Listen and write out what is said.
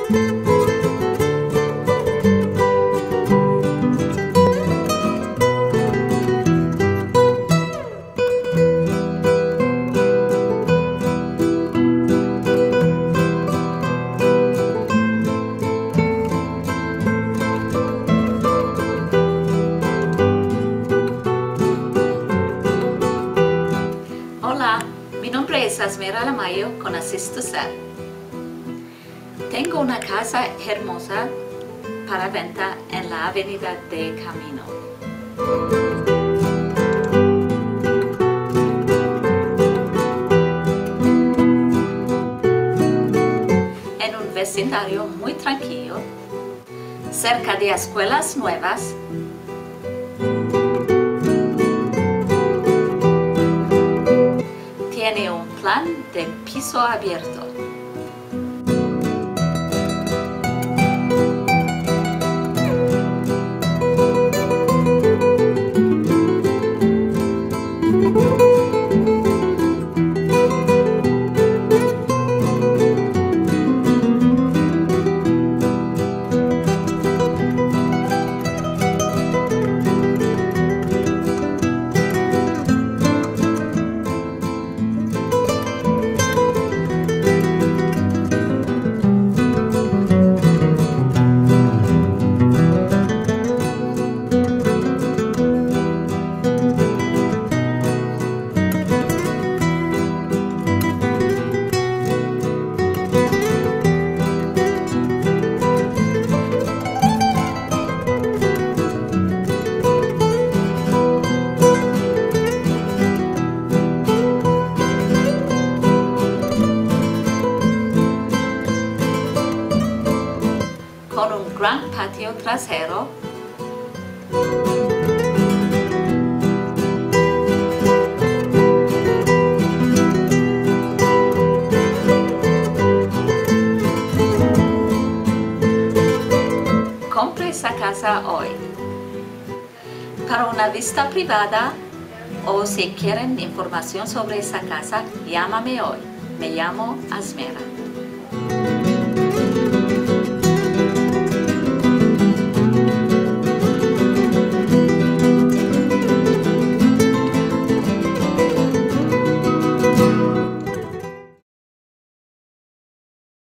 Hola, mi nombre es Esmeralda Mayo con Assist2Sell. Tengo una casa hermosa para venta en la Avenida de Camino. En un vecindario muy tranquilo, cerca de escuelas nuevas, tiene un plan de piso abierto. Con un gran patio trasero, compre esa casa hoy. Para una vista privada o si quieren información sobre esa casa, llámame hoy. Me llamo Asmera.